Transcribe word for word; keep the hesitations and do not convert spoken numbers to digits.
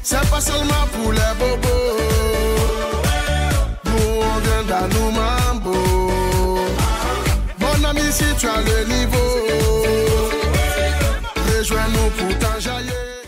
c'est pas seulement pour les bobos. Nous on vient d'Anou Mambo. Mon ami, si tu as le niveau, rejoins-nous pour t'enjailler.